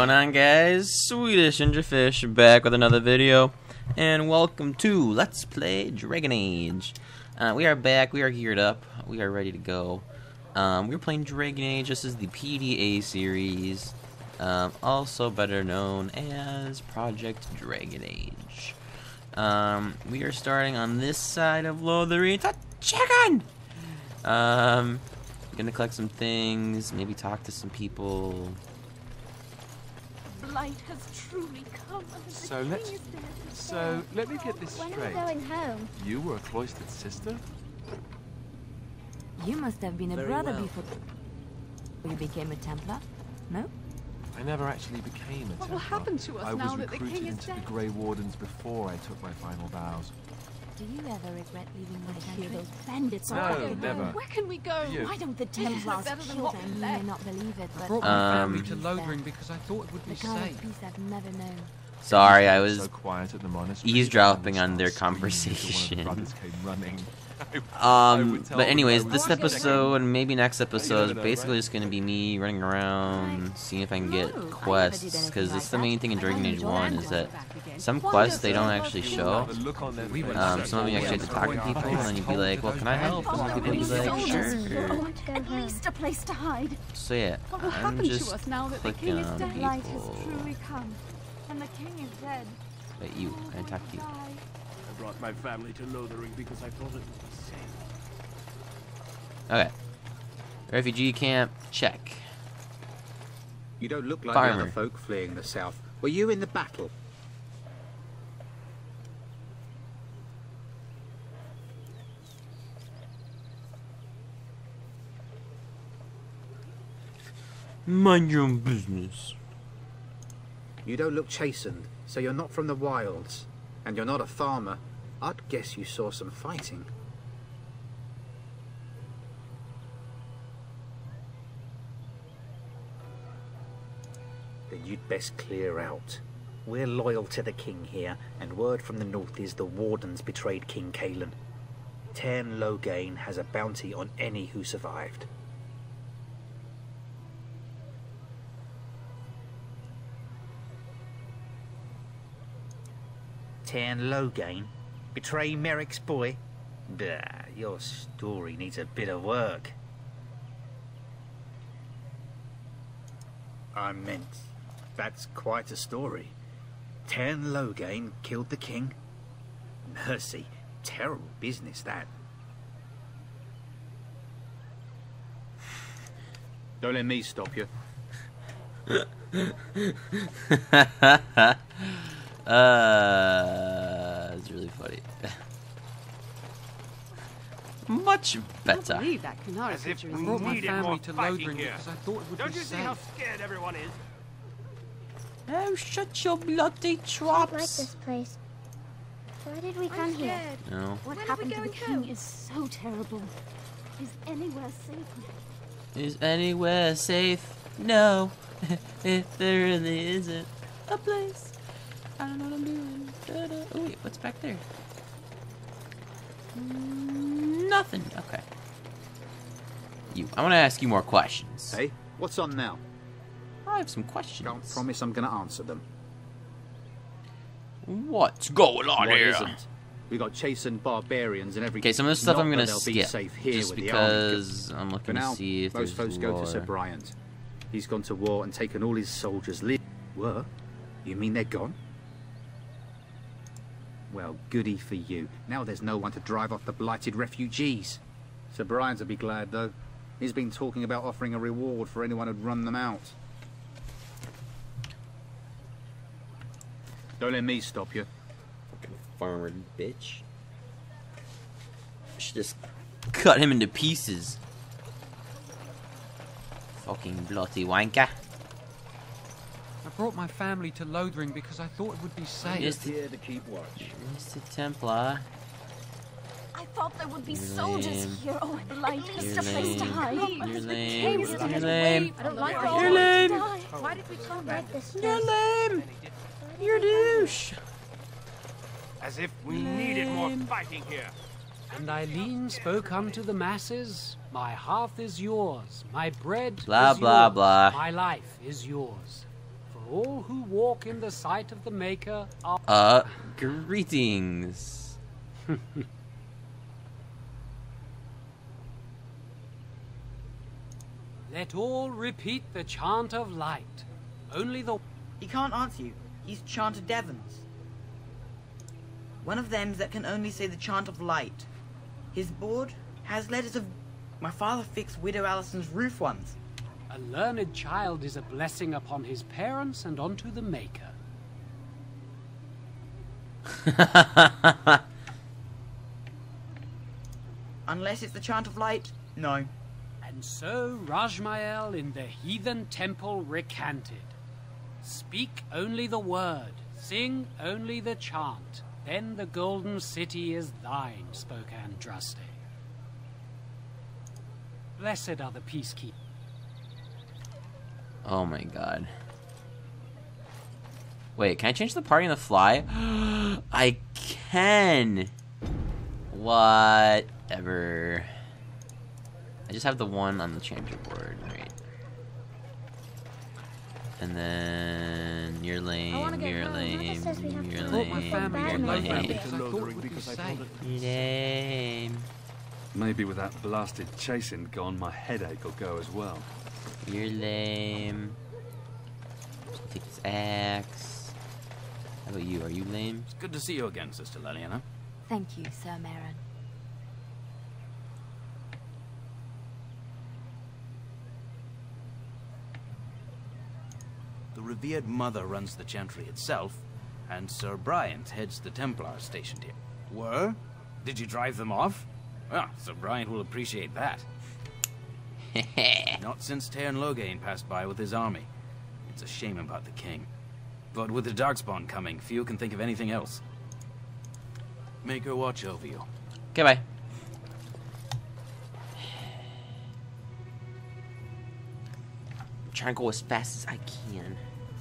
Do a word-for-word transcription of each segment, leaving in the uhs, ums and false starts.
going on, guys? Swedish Ninjafish back with another video, and welcome to Let's Play Dragon Age. Uh, we are back, we are geared up, we are ready to go. Um, we're playing Dragon Age. This is the P D A series, um, also better known as Project Dragon Age. Um, we are starting on this side of Lothering. It's a chicken! Um, gonna collect some things, maybe talk to some people. Light has truly come. So let's. So let me get this When straight. are we going home? You were a cloistered sister? You must have been a Very brother well. before you became a Templar, no? I never actually became a What Templar. will happen to us I now was that the recruited king is into the dead? Grey Wardens before I took my final vows. Do you ever regret leaving the I hear country? those bandits No, are back never. Where can we go? You. Why don't the This is Templars better than kill what them? we You may left. not believe it, I but brought my family Um, to Lothering because I thought it would be the kind safe. of peace I've never known. Sorry, I was so quiet at the monastery. eavesdropping I on would their start screaming conversation. until one of the brothers came running. I Um, would tell but them anyways, I was this sick. episode and maybe next episode is never know, basically right? just gonna be me running around, seeing if I can No, I get never did quests, anything because like it's the that. main thing in I Dragon only Age enjoyed one it. is that some quests they don't actually show. The look on their We were face. Um, some of you actually have to talk to people, and then you'd be like, well, can I help? And some people would be like, I sure. want to go At home. least a place to hide. So yeah, What will I'm happen just to us now that the clicking king is on dead? Light has people. truly come, and the king is dead. But you, I talk to you. I brought my family to Lothering because I thought it would be safe. Okay. Refugee camp, check. You don't look like Farmer. the other folk fleeing the south. Were you in the battle? Mind your own business. You don't look chastened, so you're not from the wilds. And you're not a farmer. I'd guess you saw some fighting. Then you'd best clear out. We're loyal to the king here, and word from the north is the Wardens betrayed King Cailan. Tairn Loghain has a bounty on any who survived. Tairn Loghain? Betray Merrick's boy? Bah, your story needs a bit of work. I meant, that's quite a story. Tairn Loghain killed the king? Mercy, terrible business that. Don't let me stop you. uh, it's really funny. Much better. believe that Canara As if creature we is I brought my needed family more to fighting Lothering here. because I thought it would Don't be you see how safe. scared everyone is? Oh, shut your bloody I like traps. this place. Why did we I'm come here? scared. No. What When are happened we to the going king home? is so terrible. Is anywhere safe? Is anywhere safe? No. If there really isn't a place. I don't know what I'm doing. Da-da. Oh, wait, what's back there? Mm, Nothing. Okay. You. I want to ask you more questions. Hey, what's on now? I have some questions. Can't promise I'm going to answer them. What's going on What here? isn't? We got chastened barbarians and everything. Okay, some of this stuff Not I'm gonna that they'll be skip, safe here just with the army. because I'm For looking now, to see if most there's folks go lore. to Sir Bryant. He's gone to war and taken all his soldiers. Li Were? You mean they're gone? Well, goody for you. Now there's no one to drive off the blighted refugees. Sir Bryant will be glad, though. He's been talking about offering a reward for anyone who'd run them out. Don't let me stop you. Fucking farmer bitch. Should just cut him into pieces. Fucking bloody wanker. I brought my family to Lothering because I thought it would be safe. Yes. Here to keep watch. Mister Templar. I thought there would be You're soldiers lame. here. Oh, at least You're a place to lame. hide. You're The lame. king is You're dead. lame. I don't like We're this all You're place. going to lame. die. Why did we come like this place? You're lame. You're a douche. As if we needed more fighting here. And Eileen spoke unto the masses, my hearth is yours, my bread Blah, is blah, yours, blah. my life is yours. For For all who walk in the sight of the Maker are... Uh, greetings. Let all repeat the chant of light. Only the... He can't answer you. He's chanted Devons. One of them that can only say the chant of light. His board has letters of... My father fixed Widow Allison's roof once. A learned child is a blessing upon his parents and onto the Maker. Unless it's the chant of light, no. And so Rajmael in the heathen temple recanted. Speak only the word, sing only the chant, then the golden city is thine, spoke Andraste. Blessed are the peacekeepers. Oh my god. Wait, can I change the party on the fly? I can! Whatever. I just have the one on the changer board, right? And then you're lame, you're lame, you're lame, you're lame. You're lame. Maybe with that blasted chasing gone, my headache will go as well. You're lame. Take this axe. How about you? Are you lame? It's good to see you again, Sister Leliana. Thank you, Sir Merrin. The revered mother runs the chantry itself, and Sir Bryant heads the Templars stationed here. Were? Did you drive them off? Well, Sir Bryant will appreciate that. Not since Tairn Loghain passed by with his army. It's a shame about the king. But with the Darkspawn coming, few can think of anything else. Make her watch over you. Okay, bye. I'm trying to go as fast as I can.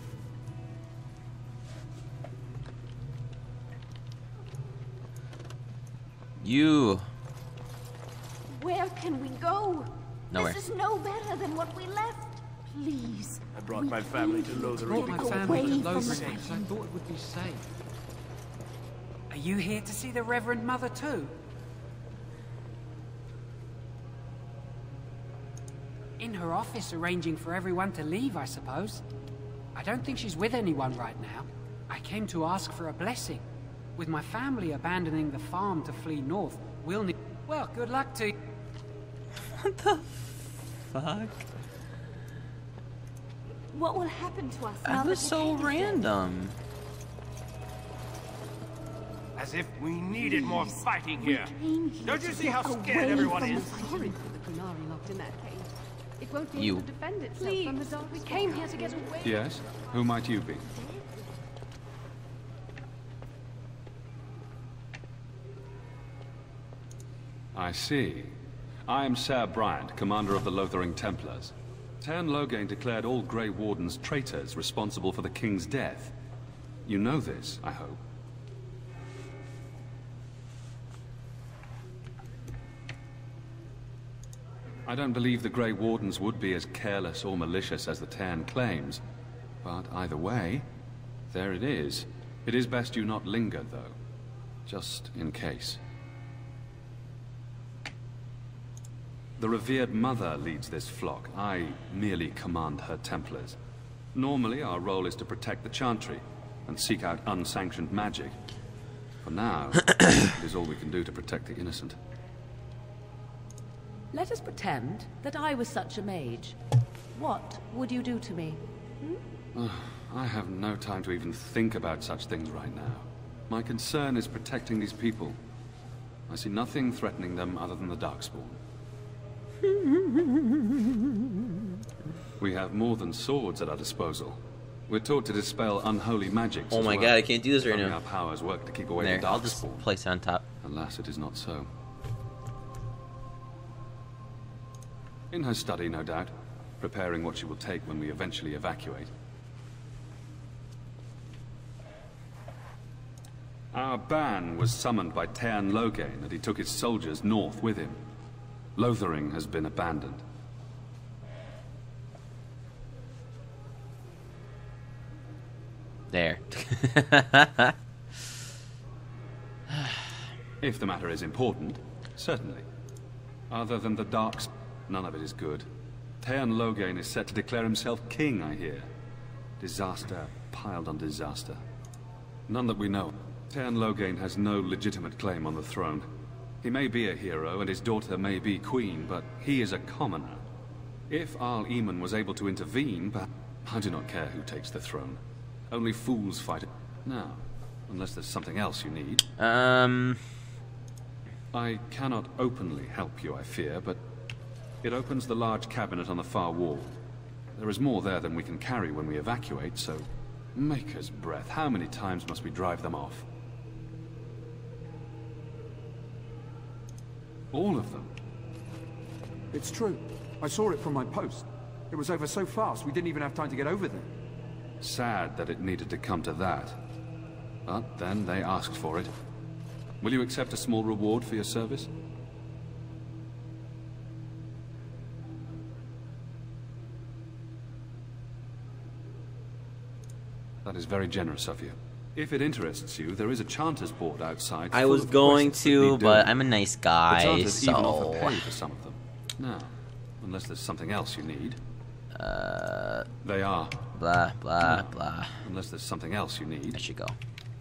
You. Where can we go? Nowhere. This is no better than what we left. Please. I brought my family to I Lothering. brought my Go family to away from Lothering the because I thought it would be safe. Are you here to see the Reverend Mother too? In her office arranging for everyone to leave, I suppose. I don't think she's with anyone right now. I came to ask for a blessing. With my family abandoning the farm to flee north, we'll need... Well, good luck to you. What the fuck? What will happen to us now That that was the so king is dead? random. As if we needed more fighting here. Came here Don't you to see get how away scared everyone from is? the Sorry for the Qunari locked in that cave. It won't be You. able to defend itself Please, from the dark. We came here to get away. Yes? Who might you be? I see. I am Ser Bryant, commander of the Lothering Templars. Tairn Loghain declared all Grey Wardens traitors responsible for the king's death. You know this, I hope. I don't believe the Grey Wardens would be as careless or malicious as the Tairn claims. But either way, there it is. It is best you not linger, though. Just in case. The revered mother leads this flock. I merely command her Templars. Normally, our role is to protect the Chantry and seek out unsanctioned magic. For now, it is all we can do to protect the innocent. Let us pretend that I was such a mage. What would you do to me? Hmm? I have no time to even think about such things right now. My concern is protecting these people. I see nothing threatening them other than the Darkspawn. We have more than swords at our disposal. We're taught to dispel unholy magics. Oh my well. god, I can't do this right Only now. our powers work to keep away There, the I'll just Darkspawn. place it on top. Alas, it is not so. In her study, no doubt, preparing what she will take when we eventually evacuate. Our ban was summoned by Tairn Loghain, and he took his soldiers north with him. Lothering has been abandoned. There. If the matter is important, certainly. Other than the darks, none of it is good. Teyrn Loghain is set to declare himself king, I hear. Disaster piled on disaster. None that we know. Teyrn Loghain has no legitimate claim on the throne. He may be a hero, and his daughter may be queen, but he is a commoner. If Arl Eamon was able to intervene, but I do not care who takes the throne. Only fools fight it. Now, unless there's something else you need. Um... I cannot openly help you, I fear, but it opens the large cabinet on the far wall. There is more there than we can carry when we evacuate, so maker's breath, how many times must we drive them off? All of them? It's true. I saw it from my post. It was over so fast, we didn't even have time to get over there. Sad that it needed to come to that. But then they asked for it. Will you accept a small reward for your service? That is very generous of you. If it interests you, there is a Chanter's board outside. I was going to, but I'm a nice guy, the Chanters so... even offer pay for some of them. Now, unless there's something else you need. Uh... They are. Blah, blah, No. blah. Unless there's something else you need. I should go.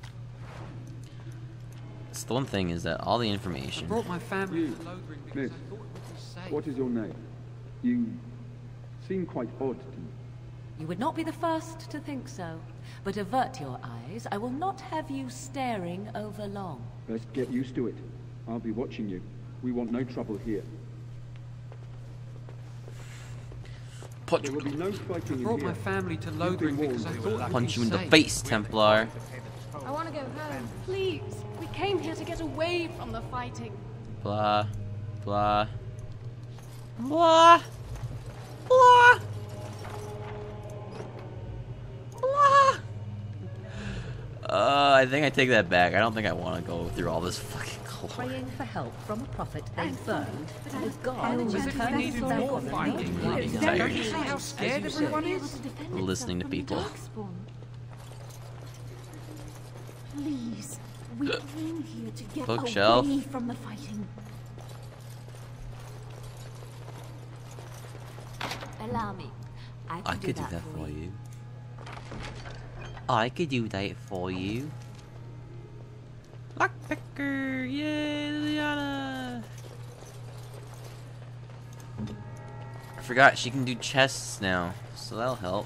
It's the one thing is that all the information... I brought my family You, to Lothering because Miss, I thought it would be safe. what is your name? You seem quite odd to me. You would not be the first to think so. But avert your eyes. I will not have you staring over long. Best get used to it. I'll be watching you. We want no trouble here. Punch, There will be no fighting I in brought here. my family to Lothering because I thought it would punch be you in the safe. face, Templar. I want to go home. Please. We came here to get away from the fighting. Blah, blah, blah, blah, blah. Uh, I think I take that back. I don't think I want to go through all this fucking glory. Praying for help from a prophet they burned. With God, Oh, you as if turn we needed back more from fighting. them. I'm Don't tired. you see how scared everyone is? Listening to people. Please, we came here to get Bookshelf. away from the fighting. Allow me. I I can could do that for you. I could do that for you. Lockpicker! Yay, Liliana! I forgot she can do chests now, so that'll help.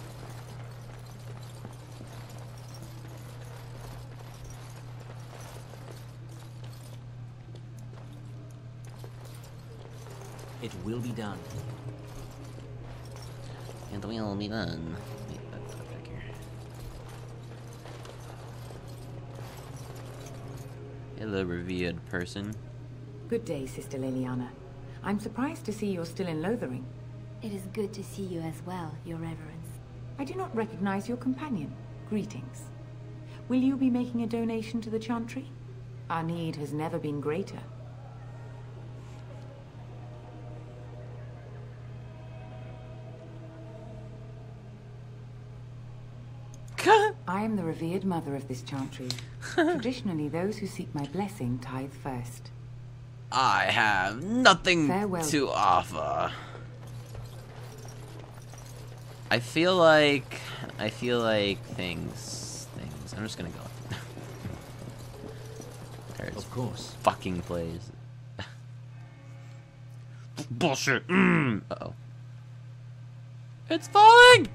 It will be done. It will be done. Wait, let's go back here. Hello, revered person. Good day, Sister Liliana. I'm surprised to see you're still in Lothering. It is good to see you as well, Your Reverence. I do not recognize your companion. Greetings. Will you be making a donation to the Chantry? Our need has never been greater. I am the revered mother of this Chantry. Traditionally, those who seek my blessing tithe first. I have nothing Farewell. to offer. I feel like I feel like things things. I'm just gonna go. Of course. Fucking plays. Bullshit. Mm. Uh oh. It's falling.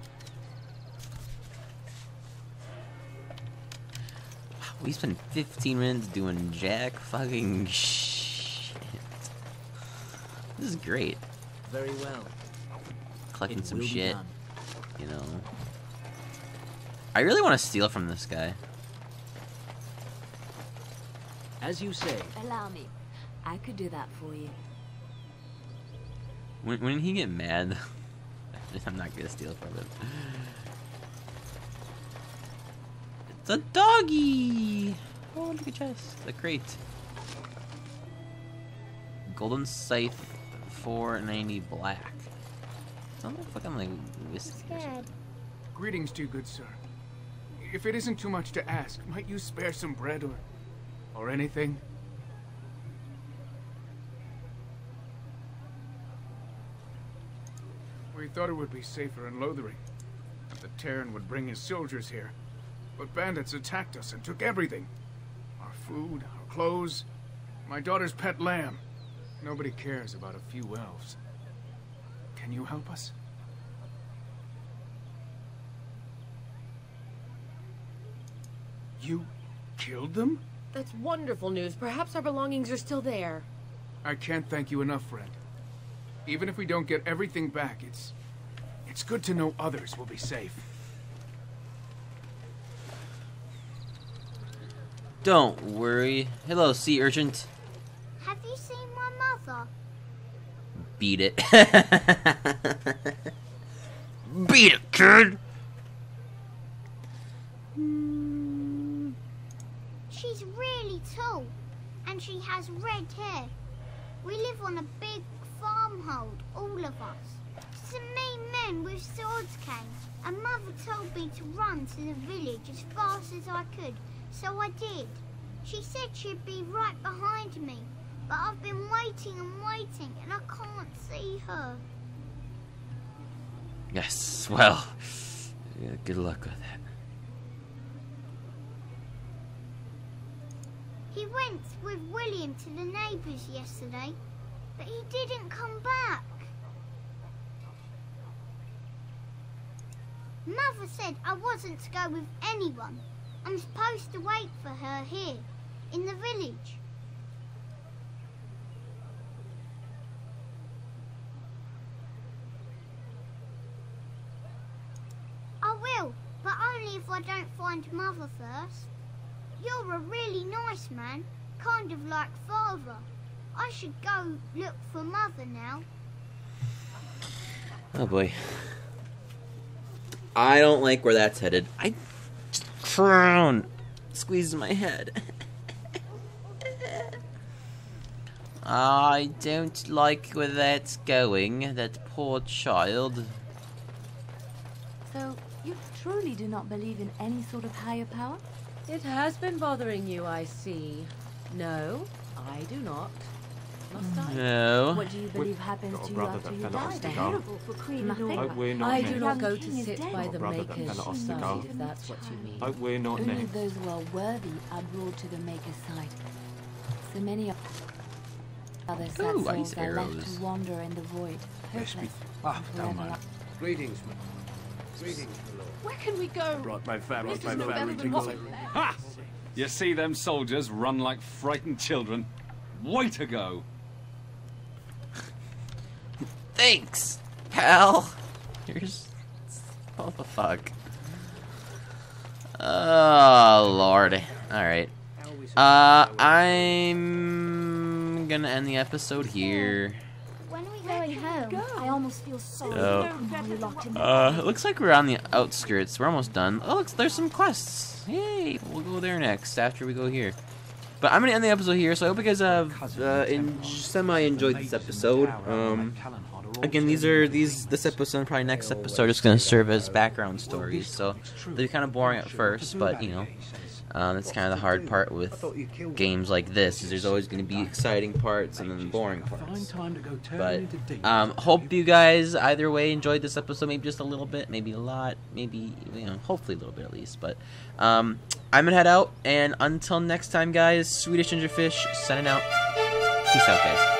Wow, we spent fifteen minutes doing jack fucking shit. This is great. Very well. Collecting It some will be shit. done. You know. I really want to steal from this guy. As you say. Allow me. I could do that for you. When when he get mad, I'm not gonna steal from him. It's a doggy. Oh, look at chest. A crate. Golden scythe, four ninety black. Sounds like fucking like whiskey or something. Greetings to you, good sir. if it isn't too much to ask, might you spare some bread or... or anything? We thought it would be safer in Lothering. That the Terran would bring his soldiers here. But bandits attacked us and took everything. Our food, our clothes, my daughter's pet lamb. Nobody cares about a few elves. Can you help us? You killed them? That's wonderful news. Perhaps our belongings are still there. I can't thank you enough, friend. Even if we don't get everything back, it's... it's good to know others will be safe. Don't worry. Hello, sea urchin. Have you seen my mother? Beat it. Beat it, kid! She's really tall, and she has red hair. We live on a big farmhold, all of us. Some mean men with swords came, and Mother told me to run to the village as fast as I could, so I did. She said she'd be right behind me, but I've been waiting and waiting, and I can't see her. Yes, well, yeah, good luck with that. He went with William to the neighbours yesterday, but he didn't come back. Mother said I wasn't to go with anyone. I'm supposed to wait for her here, in the village. I will, but only if I don't find Mother first. You're a really nice man, kind of like Father. I should go look for Mother now. Oh boy. I don't like where that's headed. I just frown. Squeezes my head. I don't like where that's going. That poor child. So, you truly do not believe in any sort of higher power? It has been bothering you, I see. No, I do not. Must I? No. What do you believe happens to you after you die? Terrible for Queen Nothing. Nora. we're not I next. do not go to Young king is sit dead. by the Brother that Maker's fell off the side, guard. if that's what you mean. Oh, we're not Only next. those who are worthy are brought to the Maker's side. So many of other sad Ooh, souls ice are left arrows. to wander in the void, hopeless. Ah, and don't forever mind. Greetings, my Greetings, my lord. Where can we go? Brought my family, This my is no better family than to what go. we've left. Ha! You see them soldiers run like frightened children? Way to go! Thanks, pal. Here's... What the fuck? Oh, Lord. Alright. Uh, I'm gonna end the episode here. When are we going home? I almost feel so Oh. locked in. Uh, it looks like we're on the outskirts. We're almost done. Oh, looks, there's some quests. Yay! We'll go there next after we go here. But I'm gonna end the episode here. So I hope you guys have uh, in, semi enjoyed this episode. Um, again, these are these this episode and probably next episode is gonna serve as background stories. So they're kind of boring at first, but you know. Um, that's kind of the hard part with games like this, is there's always going to be exciting parts and then boring parts. But um, hope you guys either way enjoyed this episode, maybe just a little bit, maybe a lot, maybe, you know, hopefully a little bit at least. But um, I'm going to head out, and until next time, guys, Swedish Ginger Fish signing out. Peace out, guys.